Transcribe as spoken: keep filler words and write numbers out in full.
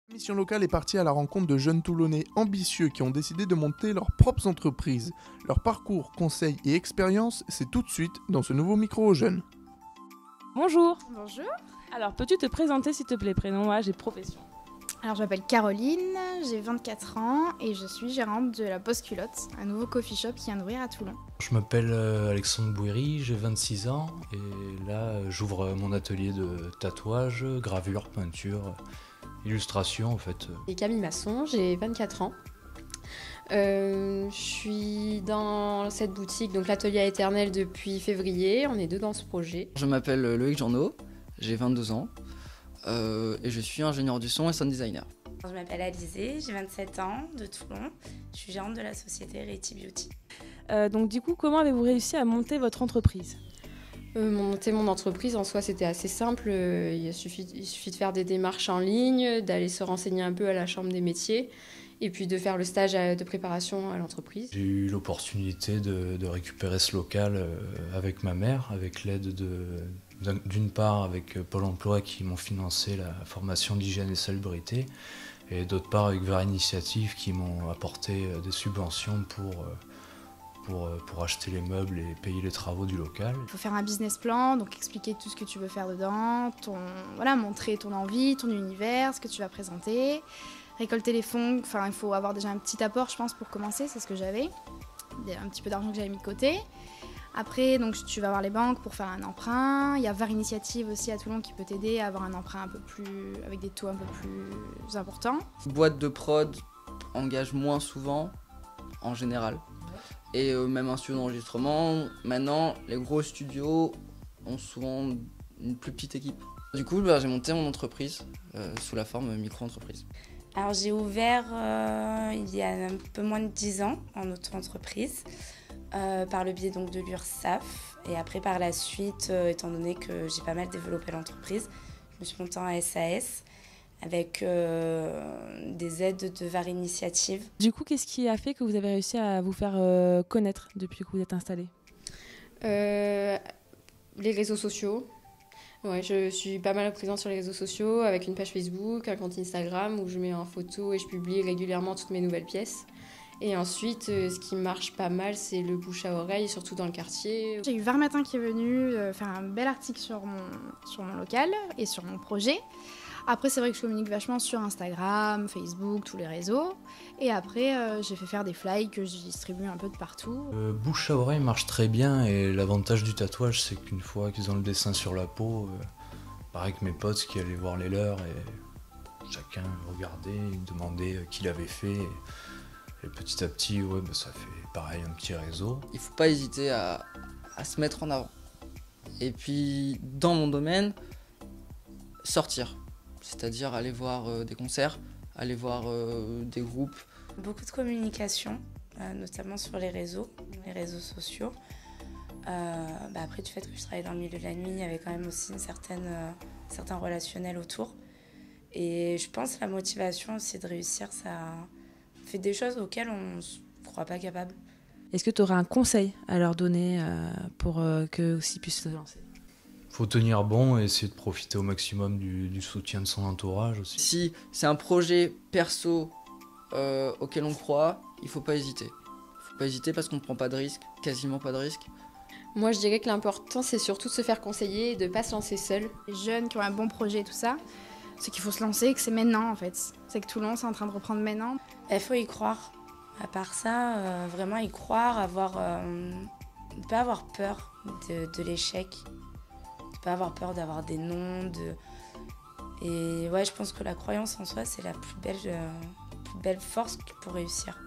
Mission locale est partie à la rencontre de jeunes Toulonnais ambitieux qui ont décidé de monter leurs propres entreprises. Leur parcours, conseils et expériences, c'est tout de suite dans ce nouveau micro aux jeunes. Bonjour. Bonjour. Alors, peux-tu te présenter s'il te plaît, prénom, âge et profession? Alors, je m'appelle Caroline, j'ai vingt-quatre ans et je suis gérante de la Poste Culotte, un nouveau coffee shop qui vient d'ouvrir à Toulon. Je m'appelle Alexandre Bouéry, j'ai vingt-six ans et là j'ouvre mon atelier de tatouage, gravure, peinture, illustration en fait. Et Camille Masson, j'ai vingt-quatre ans. Euh, je suis dans cette boutique, donc l'atelier éternel depuis février, on est deux dans ce projet. Je m'appelle Loïc Journeau, j'ai vingt-deux ans euh, et je suis ingénieur du son et sound designer. Je m'appelle Alizée, j'ai vingt-sept ans, de Toulon. Je suis gérante de la société Reti Beauty. Euh, donc du coup, comment avez-vous réussi à monter votre entreprise? euh, Monter mon entreprise, en soi, c'était assez simple. Il suffit, il suffit de faire des démarches en ligne, d'aller se renseigner un peu à la chambre des métiers et puis de faire le stage de préparation à l'entreprise. J'ai eu l'opportunité de, de récupérer ce local avec ma mère, avec l'aide de, d'une part avec Pôle emploi qui m'ont financé la formation d'hygiène et salubrité, et d'autre part avec Vers Initiative qui m'ont apporté des subventions pour, pour, pour acheter les meubles et payer les travaux du local. Il faut faire un business plan, donc expliquer tout ce que tu veux faire dedans, ton, voilà, montrer ton envie, ton univers, ce que tu vas présenter. Récolter les fonds, enfin il faut avoir déjà un petit apport je pense pour commencer, c'est ce que j'avais, un petit peu d'argent que j'avais mis de côté. Après donc tu vas voir les banques pour faire un emprunt, il y a Vers Initiative aussi à Toulon qui peut t'aider à avoir un emprunt un peu plus, avec des taux un peu plus importants. Boîte de prod engage moins souvent en général et euh, même un studio d'enregistrement, maintenant les gros studios ont souvent une plus petite équipe. Du coup bah, j'ai monté mon entreprise euh, sous la forme micro-entreprise. Alors j'ai ouvert euh, il y a un peu moins de dix ans en auto-entreprise euh, par le biais donc de l'URSSAF, et après par la suite, euh, étant donné que j'ai pas mal développé l'entreprise, je me suis montée en S A S avec euh, des aides de Vers Initiative. Du coup, qu'est-ce qui a fait que vous avez réussi à vous faire euh, connaître depuis que vous êtes installée? euh, Les réseaux sociaux. Ouais, je suis pas mal présente sur les réseaux sociaux avec une page Facebook, un compte Instagram où je mets en photo et je publie régulièrement toutes mes nouvelles pièces. Et ensuite, euh, ce qui marche pas mal, c'est le bouche à oreille, surtout dans le quartier. J'ai eu Var Matin qui est venu euh, faire un bel article sur mon, sur mon local et sur mon projet. Après, c'est vrai que je communique vachement sur Instagram, Facebook, tous les réseaux. Et après, euh, j'ai fait faire des flyers que je distribue un peu de partout. Euh, bouche à oreille marche très bien, et l'avantage du tatouage, c'est qu'une fois qu'ils ont le dessin sur la peau, euh, pareil que mes potes qui allaient voir les leurs, et chacun regardait, demandait qui l'avait fait. Et, et petit à petit, ouais, bah, ça fait pareil, un petit réseau. Il ne faut pas hésiter à, à se mettre en avant. Et puis, dans mon domaine, sortir. C'est-à-dire aller voir euh, des concerts, aller voir euh, des groupes. Beaucoup de communication, euh, notamment sur les réseaux, les réseaux sociaux. Euh, bah après, du fait que je travaille dans le milieu de la nuit, il y avait quand même aussi une certaine, euh, un certain relationnel autour. Et je pense que la motivation aussi de réussir, ça fait des choses auxquelles on ne se croit pas capable. Est-ce que tu aurais un conseil à leur donner euh, pour euh, qu'eux aussi puissent se lancer? Faut tenir bon et essayer de profiter au maximum du, du soutien de son entourage aussi. Si c'est un projet perso euh, auquel on croit, il ne faut pas hésiter. Il ne faut pas hésiter parce qu'on ne prend pas de risque, quasiment pas de risque. Moi, je dirais que l'important, c'est surtout de se faire conseiller et de ne pas se lancer seul. Les jeunes qui ont un bon projet et tout ça, c'est qu'il faut se lancer et que c'est maintenant en fait. C'est que Toulon, c'est en train de reprendre maintenant. Il faut y croire. À part ça, euh, vraiment y croire, avoir, euh, ne pas avoir peur de, de l'échec. De pas avoir peur d'avoir des noms, de... et ouais, je pense que la croyance en soi, c'est la plus belle, euh, plus belle force pour réussir.